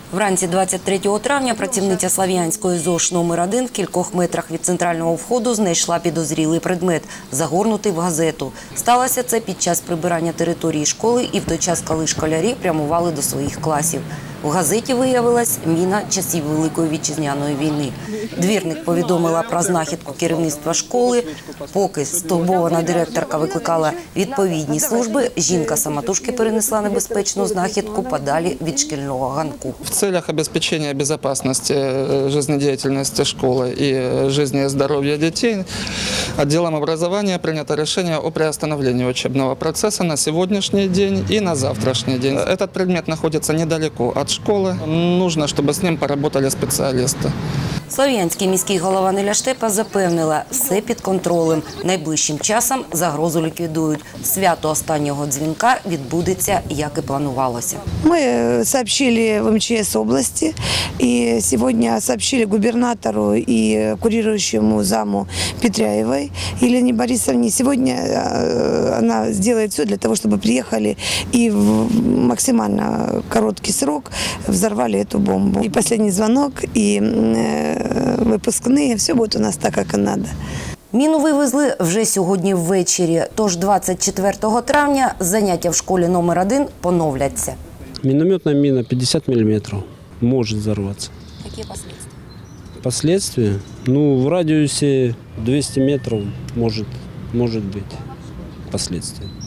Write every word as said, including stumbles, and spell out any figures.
Вранці двадцять третього травня працівниця Слов'янської ЗОШ номер один в кількох метрах від центрального входу знайшла підозрілий предмет, загорнутий в газету. Сталося це під час прибирання території школи і в той час, коли школярі прямували до своїх класів. В газеті виявилась міна часів Великої Вітчизняної війни. Двірник повідомила про знахідку керівництва школи. Поки стурбована директорка викликала відповідні служби, жінка самотужки перенесла небезпечну знахідку подалі від шкільного ганку. В целях обеспечения безопасности жизнедеятельности школы и жизни и здоровья детей отделом образования принято решение о приостановлении учебного процесса на сегодняшний день и на завтрашний день. Этот предмет находится недалеко от школы. Нужно, чтобы с ним поработали специалисты. Слов'янський міський голова Неля Штепа запевнила, все під контролем. Найближчим часом загрозу ліквідують. Свято останнього дзвінка відбудеться, як і планувалося. Ми сообщили в эм че эс области и сегодня сообщили губернатору и курирующему заму Петряевой Елене Борисовне. Сегодня она сделает все для того, чтобы приехали и в максимально короткий срок взорвали эту бомбу. И последний звонок, и випускні, все буде у нас так, як і треба. Міну вивезли вже сьогодні ввечері, тож двадцять четвертого травня заняття в школі номер один поновляться. Минометная мина пятьдесят миллиметров может взорваться. Які последствия? Последствия? Ну, в радиусе двухсот метров может, может быть последствия.